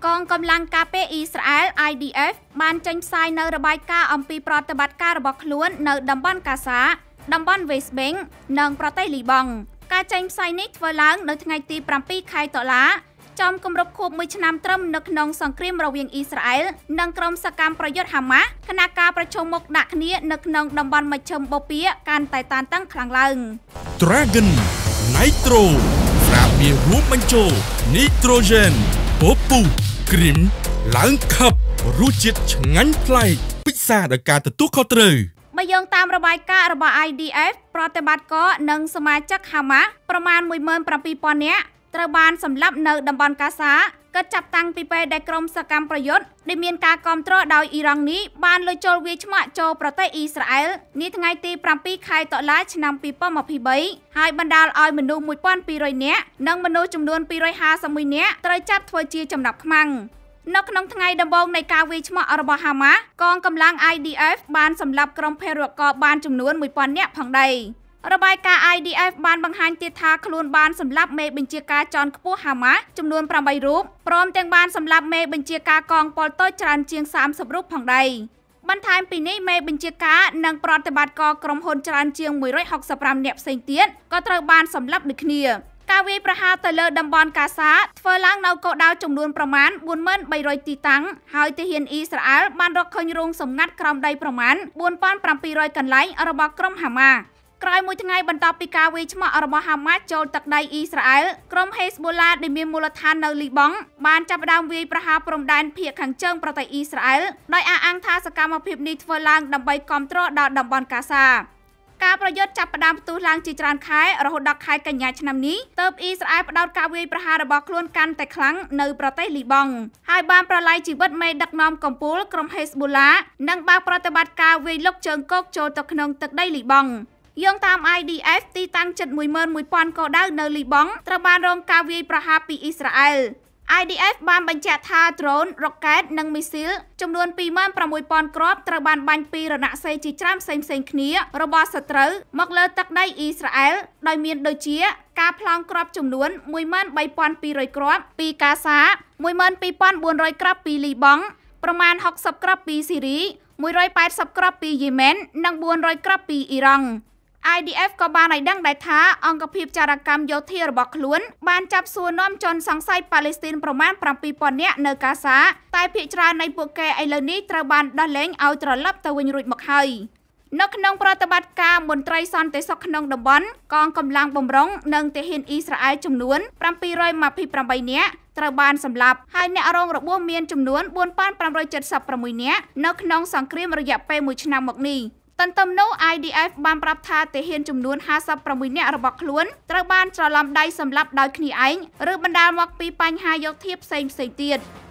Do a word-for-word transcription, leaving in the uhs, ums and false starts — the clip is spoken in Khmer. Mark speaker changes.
Speaker 1: កងកម្លាំងការពារអ៊ីស្រាអែល I D F បានចេញផ្សាយនៅរបាយការណ៍អំពីប្រតិបត្តិការរបស់ខ្លួននៅតំបន់កាសាតំបន់ West Bank និងប្រទេសលីបង់ការចេញផ្សាយនេះធ្វើឡើងនៅថ្ងៃទីប្រាំពីរខែតុលាចំគម្រប់ខួបមួយឆ្នាំត្រឹមនៅក្នុងសង្គ្រាមរវាងអ៊ីស្រាអែលនិងក្រុមសកម្មប្រយុទ្ធហាម៉ាស់ខណៈការប្រជុំមុខដាក់គ្នានៅក្នុងតំបន់មជ្ឈិមបូព៌ាកាន់តែតានតឹងខ្លាំងឡើង
Speaker 2: Dragon Nitro ស្រាបៀររួមបញ្ចូល Nitrogen ពពុះគ្រីមឡើងខឹបរសជាតិឆ្ងាញ់ប្លែកពិសាដោយការទទួលខុសត្រូវ
Speaker 1: បើយោងតាមរបាយការណ៍របស់ I D F ប្រតិបត្តិការនិងសមាជិកហាម៉ាស់ប្រមាណមួយម៉ឺនប្រាំពីរពាន់នាក់ត្រូវបានសម្លាប់នៅតំបន់កាសាកិច្ចចាប់តាំងពីពេលដែលក្រុមសកម្មប្រយុទ្ធដែលមានការគាំទ្រដោយអ៊ីរ៉ង់នេះបានលុយចូលវាយឆ្មាក់ចូលប្រទេសអ៊ីស្រាអែលនាថ្ងៃទីប្រាំពីរខែតុលាឆ្នាំពីរពាន់ម្ភៃបីហើយបណ្ដាលឲ្យមនុស្សមួយពាន់ពីររយនាក់និងមនុស្សចំនួនពីររយហាសិបមួយនាក់ត្រូវចាប់ធ្វើជាចំណាប់ខ្មាំងនៅក្នុងថ្ងៃដំបូងនៃការវាយឆ្មាក់របស់ហាម៉ាស់កងកម្លាំង I D F បានសម្លាប់ក្រុមភេរវករបានចំនួនមួយពាន់នាក់ផងដែររបាយការណ៍ I D F បានបង្ហាញទៀតថាខ្លួនបានសម្លាប់មេបញ្ជាការជាន់ខ្ពស់ហាម៉ាស់ចំនួនប្រាំបីរូបព្រមទាំងបានសម្លាប់មេបញ្ជាការកងពលតូចច្រើនជាងសាមសិបរូបផងដែរបន្ថែមពីនេះមេបញ្ជាការនិងប្រតិបត្តិការក្រុមហ៊ុនច្រើនជាងមួយរយហុកសិបប្រាំនាក់ផ្សេងទៀតក៏ត្រូវបានសម្លាប់ដូចគ្នាការវាយប្រហារទៅលើតំបន់កាសាធ្វើឡើងនៅគោលដៅចំនួនប្រមាណបួនម៉ឺនបីរយទីតាំងហើយទាហានអ៊ីស្រាអែលបានរកឃើញរោងសម្ងាត់ក្រោមដីប្រមាណបួនពាន់ប្រាំពីររយកន្លែងរបស់ក្រុមហាម៉ាស់ក្រោយមួយថ្ងៃបន្ទាប់ពីការវាយឆ្មាក់របស់ហាម៉ាស់ចូលទឹកដីអ៊ីស្រាអែលក្រុមហេសបូឡាដែលមានមូលដ្ឋាននៅលីបង់បានចាប់ផ្ដើមវាយប្រហារព្រំដែនភាគខាងជើងប្រទេសអ៊ីស្រាអែលដោយអះអាងថាសកម្មភាពនេះធ្វើឡើងដើម្បីគាំទ្រដល់តំបន់កាសាការប្រយុទ្ធចាប់ផ្ដើមផ្ទុះឡើងជាច្រើនខែរហូតដល់ខែកញ្ញាឆ្នាំនេះទើបអ៊ីស្រាអែលផ្ដោតការវាយប្រហាររបស់ខ្លួនកាន់តែខ្លាំងនៅប្រទេសលីបង់ហើយបានប្រឡាយជីវិតមេដឹកនាំកំពូលក្រុមហេសបូឡានិងបើកប្រតិបត្តិការវាយលុកជើងគោកចូលទៅក្នុងទឹកដីលីបង់យោងតាម I D F ទីតាំងជិតមួយម៉ឺនមួយពាន់គោលដៅនៅលីបង់ត្រូវបានរងការវាយប្រហារពីអ៊ីស្រាអែល I D F បានបញ្ជាក់ថា drone, rocket និង missile ចំនួនពីរម៉ឺនប្រាំមួយពាន់គ្រាប់ត្រូវបានបាញ់ពីរណសិរ្សជាច្រើនផ្សេងៗគ្នារបស់សត្រូវមកលើទឹកដីអ៊ីស្រាអែលដោយមានដូចជាការប្លង់គ្រាប់ចំនួនមួយម៉ឺនបីពាន់ពីររយគ្រាប់ពីកាសាមួយម៉ឺនពីរពាន់បួនរយគ្រាប់ពីលីបង់ប្រមាណហុកសិបគ្រាប់ពីស៊ីរីមួយរយប៉ែតសិបគ្រាប់ពីយេម៉ែននិងបួនរយគ្រាប់ពីអ៊ីរ៉ង់I D F ក៏បានឲ្យដឹងដែរថាអង្គភាពចារកម្មយោធារបស់ខ្លួនបានចាប់សួរនាំជនសង្ស័យប៉ាឡេស្ទីនប្រមាណប្រាំពីរពាន់នាក់នៅកាសាតែភាគច្រើននៃពួកគេឥឡូវនេះត្រូវបានដោះលែងឲ្យត្រឡប់ទៅវិញរួចមកហើយនៅក្នុងប្រតិបត្តិការមន្ត្រីសន្តិសុខក្នុងតំបន់កងកម្លាំងបម្រុងនិងទាហានអ៊ីស្រាអែលចំនួនប្រាំពីររយម្ភៃប្រាំបីនាក់ត្រូវបានសម្លាប់ហើយអ្នករងរបួសមានចំនួនបួនពាន់ប្រាំរយចិតសិបប្រាំមួយនាក់នៅក្នុងសង្គ្រាមរយៈពេលមួយឆ្នាំមកនេះទន្ទឹមនោះ I D F បានប្រាប់ថាទាហានចំនួនហាសិបប្រាំមួយនាក់របស់ខ្លួនត្រូវបានច្រឡំដៃសម្លាប់ដោយគ្នាឯងឬបណ្ដាលមកពីបញ្ហាយោធាផ្សេងៗទៀត